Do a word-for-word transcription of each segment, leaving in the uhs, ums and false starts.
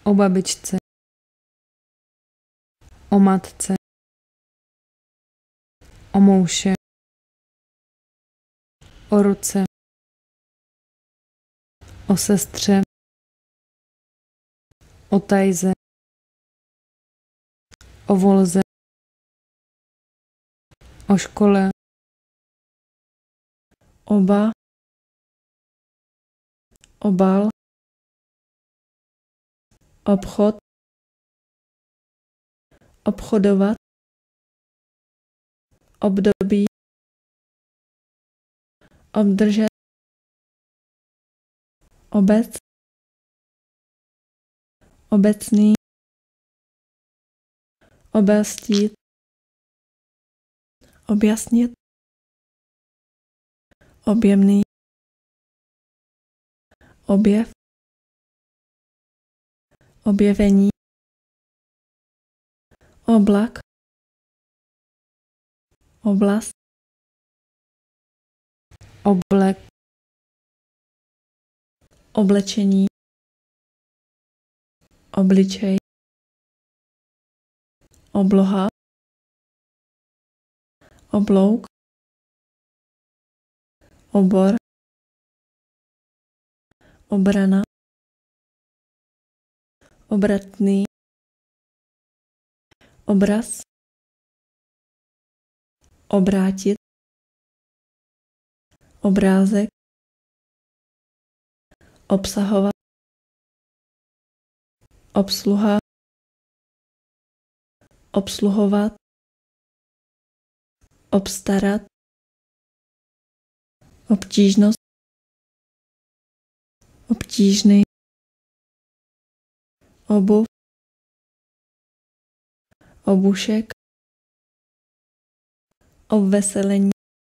O babičce. O matce. O mouše. O ruce. O sestře. O tajze. O volze. O škole. Oba. Obal. Obchod. Obchodovat. Období. Obdržet. Obec. Obecný. Obelstít. Objasnit. Objemný. Objev. Objevení. Oblak. Oblast. Oblek. Oblečení. Obličej. Obloha. Oblouk. Obor. Obrana. Obratný. Obraz. Obrátit. Obrázek. Obsahovat. Obsluha. Obsluhovat. Obstarat. Obtížnost. Obtížný. Obuv. Obušek. Obveselení.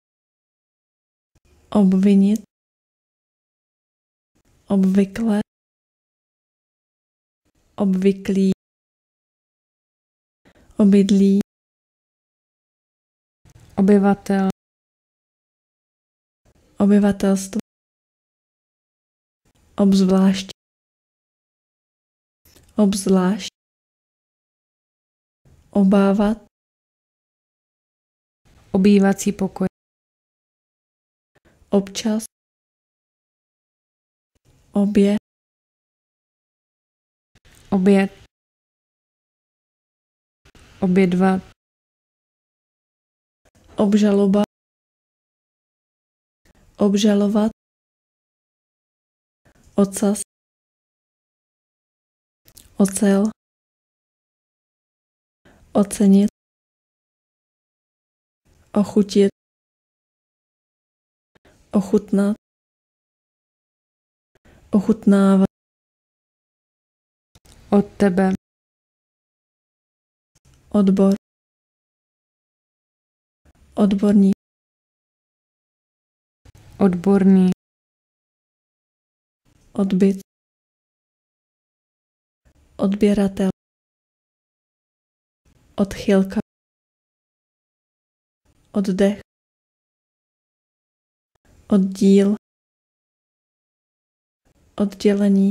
Obvinit. Obvykle. Obvyklý. Obydlí. Obyvatel. Obyvatelstvo. Obzvlášť. Obzvlášť. Obávat. Obývací pokoj. Občas. Obě. Oběd. Obědvat. Obžaloba. Obžalovat. Ocas. Ocel. Ocenit. Ochutit. Ochutnat. Ochutnávat. Od tebe. Odbor. Odborník. Odborný. Odbyt. Odběratel. Odchylka. Oddech. Oddíl. Oddělení.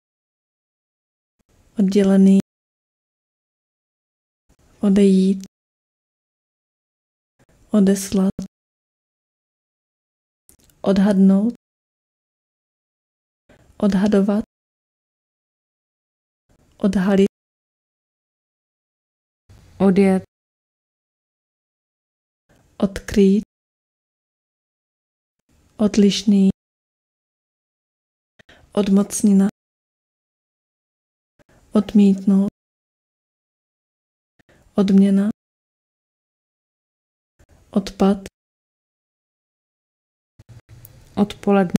Oddělený. Odejít. Odeslat. Odhadnout. Odhadovat. Odhalit. Odjet. Odkrýt. Odlišný. Odmocnina. Odmítnout. Odměna. Odpad. Odpoledne.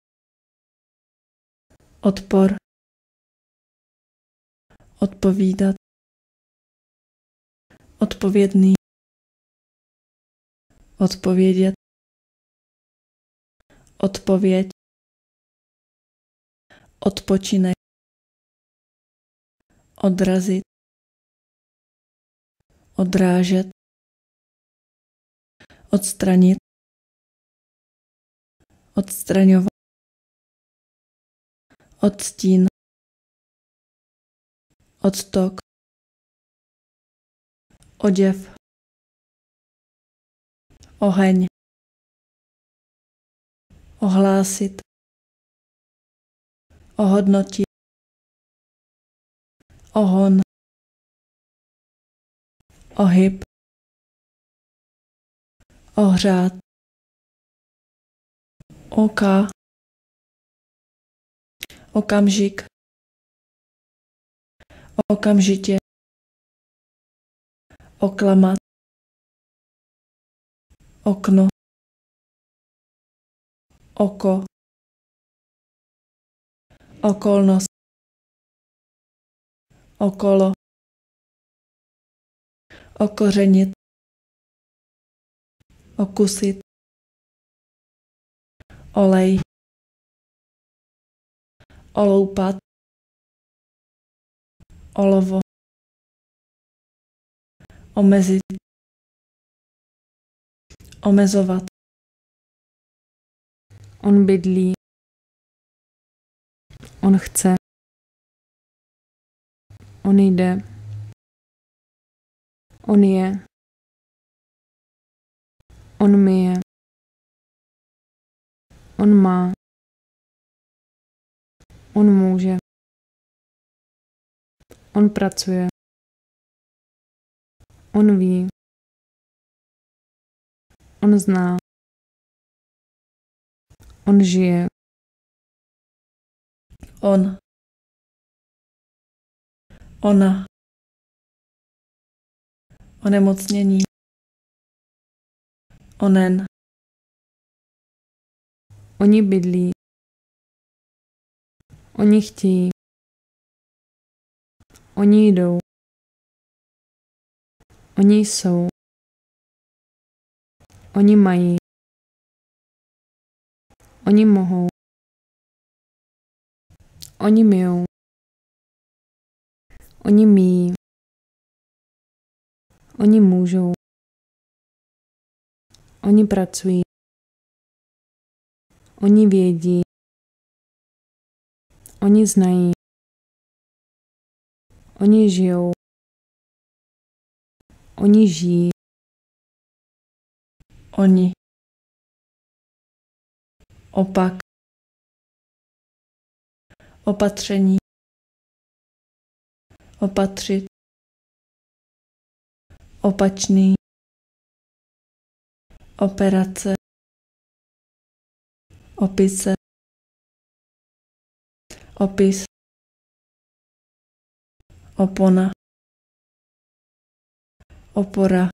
Odpor. Odpovídat. Odpovědný. Odpovědět. Odpověď. Odpočinek. Odrazit. Odrážet. Odstranit. Odstraňovat. Odstín. Odtok. Oděv. Oheň. Ohlásit. Ohodnotit. Ohon. Ohyb. Ohřát. Oka. Okamžik. Okamžitě. Oklamat. Okno. Oko. Okolnost. Okolo. Okořenit. Okusit. Olej. Oloupat. Olovo. Omezit. Omezovat. On bydlí. On chce. On jde. On je. On myje. On má. On může. On pracuje. On ví. On zná. On žije. On. Ona. Onemocnění. Onen. Oni bydlí. Oni chtějí. Oni jdou. Oni jsou. Oni mají. Oni mohou. Oni myjou. Oni míjí. Oni můžou. Oni pracují. Oni vědí. Oni znají. Oni žijou. Oni žijí. Oni. Opak. Opatření. Opatřit. Opačný. Operace. Opise. Opis. Opona. Opora.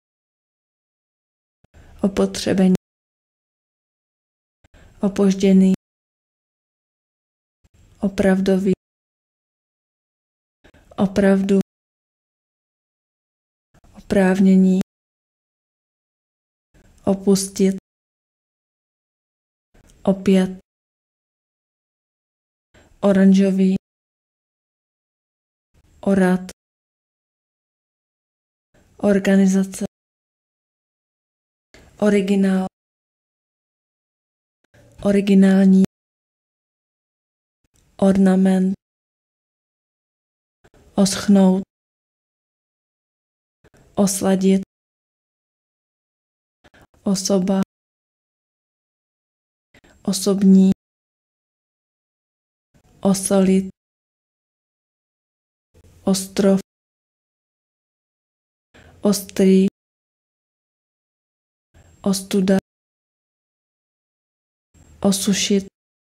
Opotřebení. Opožděný. Opravdový. Opravdu. Oprávnění. Opustit. Opět. Oranžový. Orat. Organizace. Originál. Originální. Ornament. Oschnout. Osladit. Osoba. Osobní. Osolit. Ostrov. Ostrý. Ostuda. Osušit.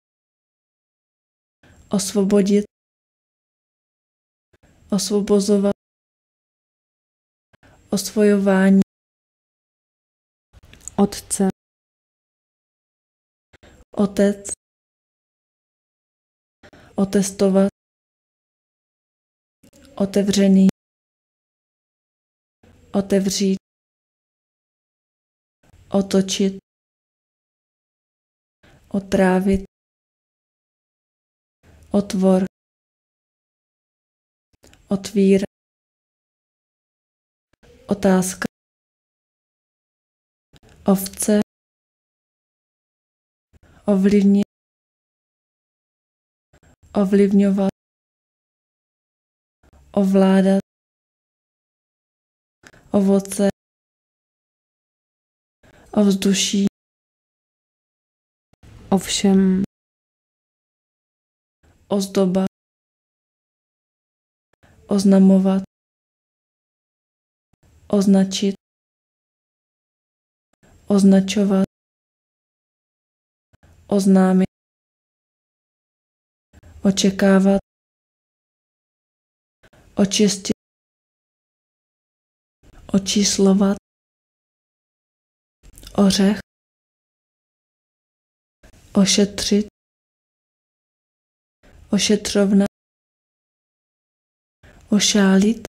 Osvobodit. Osvobozovat. Osvojování. Otce. Otec. Otestovat. Otevřený. Otevřít. Otočit. Otrávit. Otvor. Otvír. Otázka. Ovce. Ovlivnit. Ovlivňovat. ovládat, ovoce, ovzduší, ovšem, ozdoba, oznamovat, označit, označovat, oznámit, očekávat, očistit, očíslovat, ořech, ošetřit, ošetřovna, ošálit,